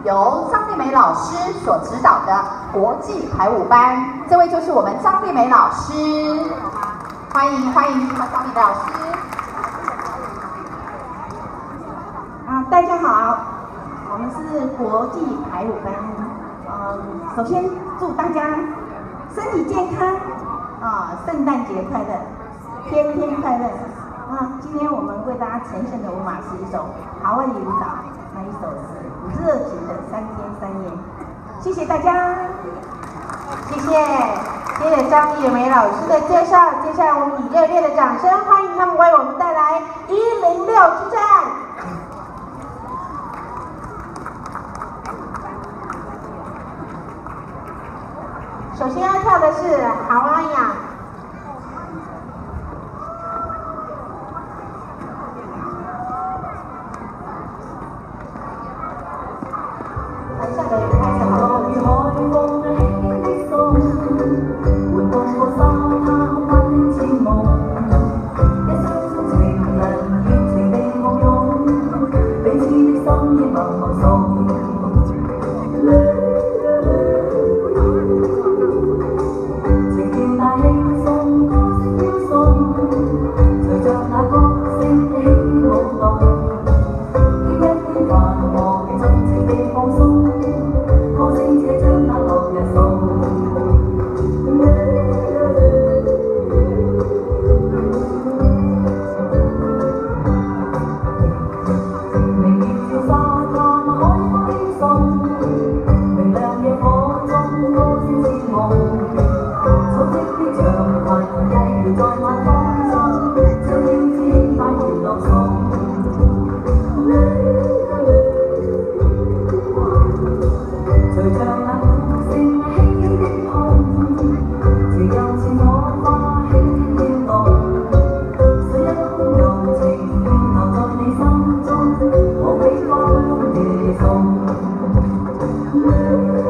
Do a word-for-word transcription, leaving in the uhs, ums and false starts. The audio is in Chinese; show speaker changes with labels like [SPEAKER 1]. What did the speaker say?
[SPEAKER 1] 由张丽梅老师所指导的国际排舞班。这位就是我们张丽梅老师，欢迎欢迎张丽梅老师。
[SPEAKER 2] 啊，大家好，我们是国际排舞班。嗯，首先祝大家身体健康啊，圣诞节快乐，天天快乐。啊，今天我们为大家呈现的舞码是一首夏威夷舞蹈，那一首是热情的三天三夜。谢谢大家，
[SPEAKER 1] 谢谢，谢谢张丽梅老师的介绍。接下来我们以热烈的掌声欢迎他们为我们带来一零六之战。首先要跳的是好安雅。台下的人开始好热情。
[SPEAKER 3] Thank you.